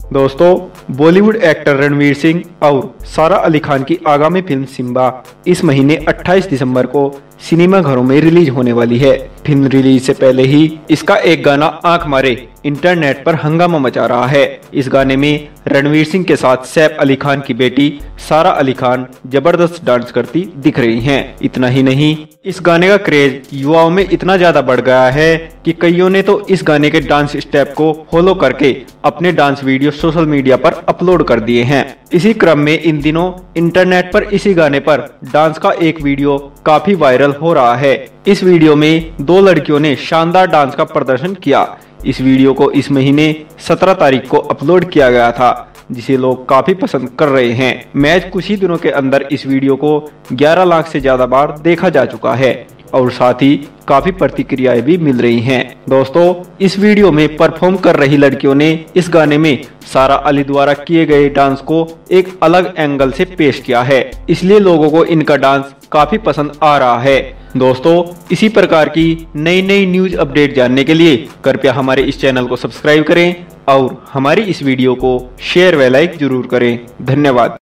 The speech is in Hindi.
दोस्तों, बॉलीवुड एक्टर रणवीर सिंह और सारा अली खान की आगामी फिल्म सिम्बा इस महीने 28 दिसंबर को सिनेमा घरों में रिलीज होने वाली है। फिल्म रिलीज से पहले ही इसका एक गाना आंख मारे इंटरनेट पर हंगामा मचा रहा है। इस गाने में रणवीर सिंह के साथ सैफ अली खान की बेटी सारा अली खान जबरदस्त डांस करती दिख रही हैं। इतना ही नहीं, इस गाने का क्रेज युवाओं में इतना ज्यादा बढ़ गया है कि कईयों ने तो इस गाने के डांस स्टेप को फॉलो करके अपने डांस वीडियो सोशल मीडिया पर अपलोड कर दिए हैं। इसी क्रम में इन दिनों इंटरनेट पर इसी गाने पर डांस का एक वीडियो काफी वायरल हो रहा है। इस वीडियो में दो लड़कियों ने शानदार डांस का प्रदर्शन किया। इस वीडियो को इस महीने 17 तारीख को अपलोड किया गया था, जिसे लोग काफी पसंद कर रहे हैं। मैच कुछ ही दिनों के अंदर इस वीडियो को 11 लाख से ज्यादा बार देखा जा चुका है और साथ ही काफी प्रतिक्रियाएं भी मिल रही हैं। दोस्तों, इस वीडियो में परफॉर्म कर रही लड़कियों ने इस गाने में सारा अली द्वारा किए गए डांस को एक अलग एंगल से पेश किया है, इसलिए लोगों को इनका डांस काफी पसंद आ रहा है। दोस्तों, इसी प्रकार की नई नई न्यूज अपडेट जानने के लिए कृपया हमारे इस चैनल को सब्सक्राइब करें और हमारी इस वीडियो को शेयर व लाइक जरूर करें। धन्यवाद।